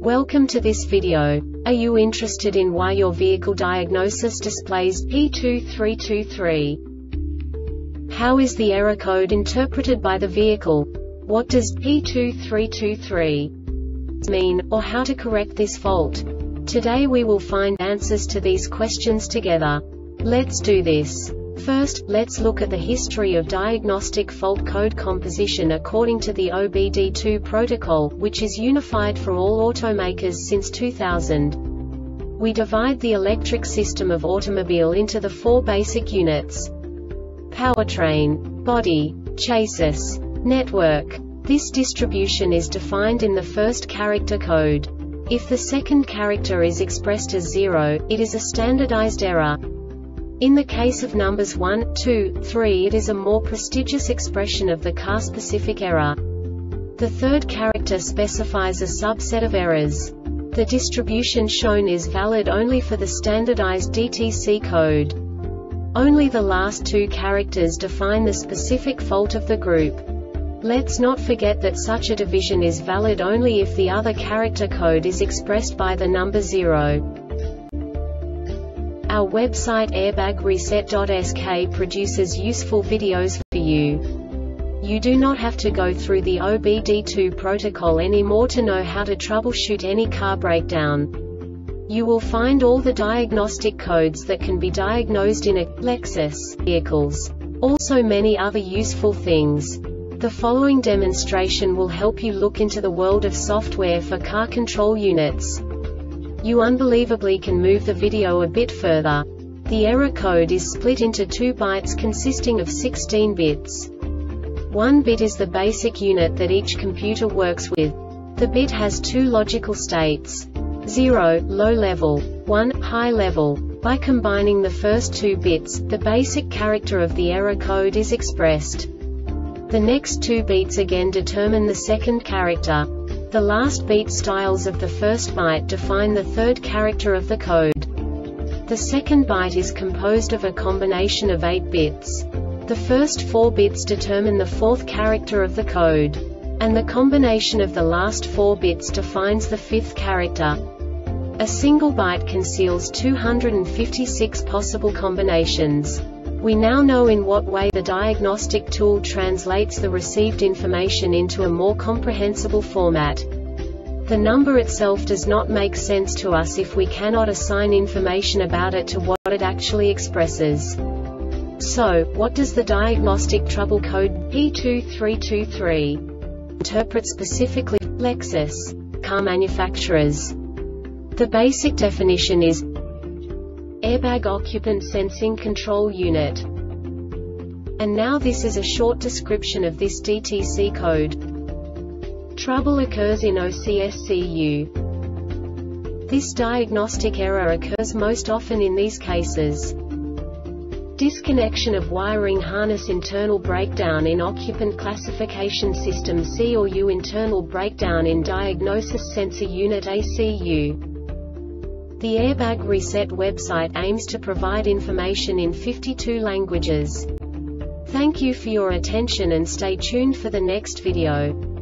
Welcome to this video. Are you interested in why your vehicle diagnosis displays P2323? How is the error code interpreted by the vehicle? What does P2323 mean, or how to correct this fault? Today we will find answers to these questions together. Let's do this. First, let's look at the history of diagnostic fault code composition according to the OBD2 protocol, which is unified for all automakers since 2000. We divide the electric system of automobile into the four basic units: powertrain, body, chassis, network. This distribution is defined in the first character code. If the second character is expressed as 0, it is a standardized error. In the case of numbers 1, 2, 3, it is a more prestigious expression of the car-specific error. The third character specifies a subset of errors. The distribution shown is valid only for the standardized DTC code. Only the last two characters define the specific fault of the group. Let's not forget that such a division is valid only if the other character code is expressed by the number 0. Our website airbagreset.sk produces useful videos for you. You do not have to go through the OBD2 protocol anymore to know how to troubleshoot any car breakdown. You will find all the diagnostic codes that can be diagnosed in a Lexus vehicles. Also many other useful things. The following demonstration will help you look into the world of software for car control units. You unbelievably can move the video a bit further. The error code is split into 2 bytes consisting of 16 bits. 1 bit is the basic unit that each computer works with. The bit has 2 logical states: 0, low level, 1, high level. By combining the first 2 bits, the basic character of the error code is expressed. The next 2 beats again determine the second character. The last beat styles of the first byte define the third character of the code. The second byte is composed of a combination of 8 bits. The first 4 bits determine the fourth character of the code. And the combination of the last 4 bits defines the fifth character. A single byte conceals 256 possible combinations. We now know in what way the diagnostic tool translates the received information into a more comprehensible format. The number itself does not make sense to us if we cannot assign information about it to what it actually expresses. So, what does the diagnostic trouble code P2323 interpret specifically for Lexus car manufacturers? The basic definition is Airbag Occupant Sensing Control Unit. And now this is a short description of this DTC code. Trouble occurs in OCSCU. This diagnostic error occurs most often in these cases: disconnection of wiring harness, internal breakdown in occupant classification system C or U, internal breakdown in diagnosis sensor unit ACU. The Airbag Reset website aims to provide information in 52 languages. Thank you for your attention and stay tuned for the next video.